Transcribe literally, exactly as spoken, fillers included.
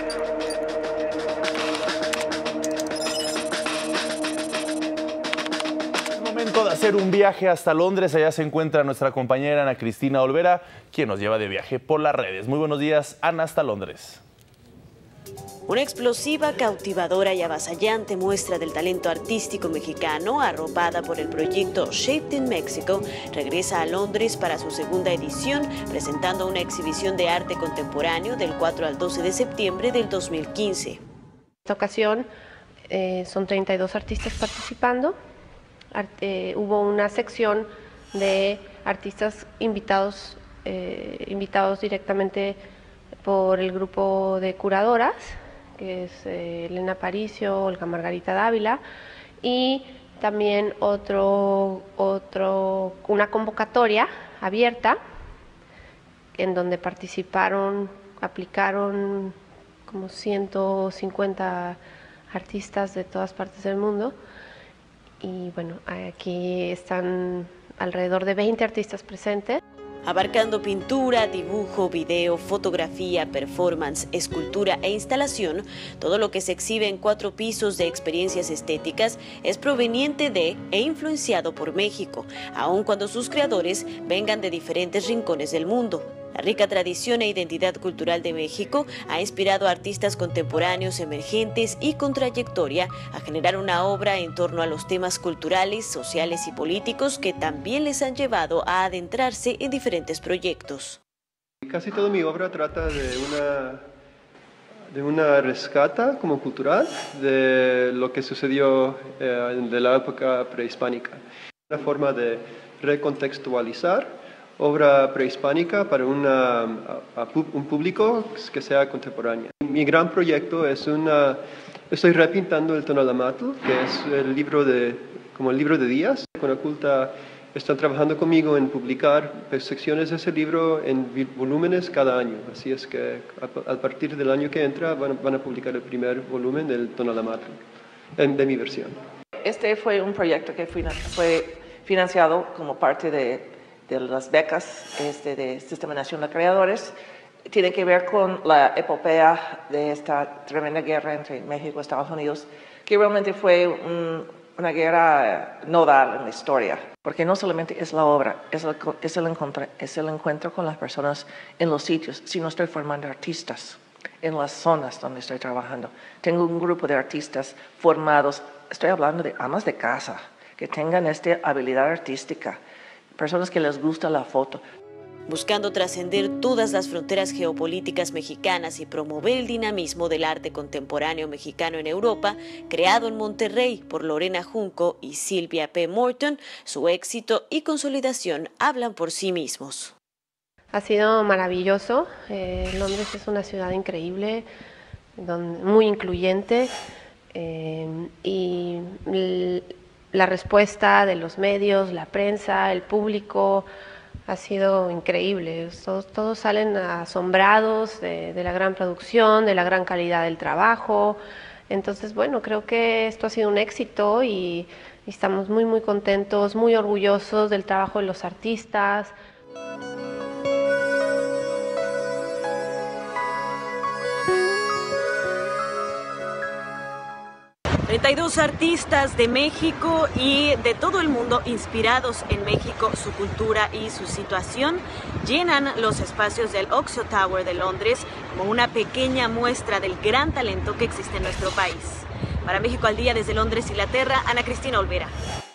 De hacer un viaje hasta Londres. Allá se encuentra nuestra compañera Ana Cristina Olvera, quien nos lleva de viaje por las redes. Muy buenos días, Ana, hasta Londres. Una explosiva, cautivadora y avasallante muestra del talento artístico mexicano, arropada por el proyecto Shaped in Mexico, regresa a Londres para su segunda edición, presentando una exhibición de arte contemporáneo del cuatro al doce de septiembre del dos mil quince. En esta ocasión eh, son treinta y dos artistas participando. Arte, hubo una sección de artistas invitados, eh, invitados directamente por el grupo de curadoras, que es eh, Elena Aparicio, Olga Margarita Dávila, y también otro, otro, una convocatoria abierta en donde participaron, aplicaron como ciento cincuenta artistas de todas partes del mundo. Y bueno, aquí están alrededor de veinte artistas presentes. Abarcando pintura, dibujo, video, fotografía, performance, escultura e instalación, todo lo que se exhibe en cuatro pisos de experiencias estéticas es proveniente de e influenciado por México, aun cuando sus creadores vengan de diferentes rincones del mundo. La rica tradición e identidad cultural de México ha inspirado a artistas contemporáneos emergentes y con trayectoria a generar una obra en torno a los temas culturales, sociales y políticos que también les han llevado a adentrarse en diferentes proyectos. Casi toda mi obra trata de una, de una rescata como cultural de lo que sucedió eh, de la época prehispánica. Una forma de recontextualizar obra prehispánica para una, a, a, un público que sea contemporáneo. Mi gran proyecto es una, estoy repintando el Tonalamatl, que es el libro de, como el libro de días. Con Oculta están trabajando conmigo en publicar secciones de ese libro en volúmenes cada año. Así es que a, a partir del año que entra van, van a publicar el primer volumen del Tonalamatl, de mi versión. Este fue un proyecto que fue financiado como parte de de las becas este, de Sistema Nacional de Creadores. Tiene que ver con la epopeya de esta tremenda guerra entre México y Estados Unidos, que realmente fue un, una guerra nodal en la historia, porque no solamente es la obra, es el, es, el encuentro, es el encuentro con las personas en los sitios, sino estoy formando artistas en las zonas donde estoy trabajando. Tengo un grupo de artistas formados, estoy hablando de amas de casa, que tengan esta habilidad artística, personas que les gusta la foto. Buscando trascender todas las fronteras geopolíticas mexicanas y promover el dinamismo del arte contemporáneo mexicano en Europa, creado en Monterrey por Lorena Junco y Silvia P. Morton, su éxito y consolidación hablan por sí mismos. Ha sido maravilloso. Eh, Londres es una ciudad increíble, donde, muy incluyente, eh, y la respuesta de los medios, la prensa, el público ha sido increíble. Todos, todos salen asombrados de, de la gran producción, de la gran calidad del trabajo. Entonces, bueno, creo que esto ha sido un éxito y, y estamos muy, muy contentos, muy orgullosos del trabajo de los artistas. treinta y dos artistas de México y de todo el mundo inspirados en México, su cultura y su situación, llenan los espacios del Oxo Tower de Londres como una pequeña muestra del gran talento que existe en nuestro país. Para México al Día desde Londres, Inglaterra, Ana Cristina Olvera.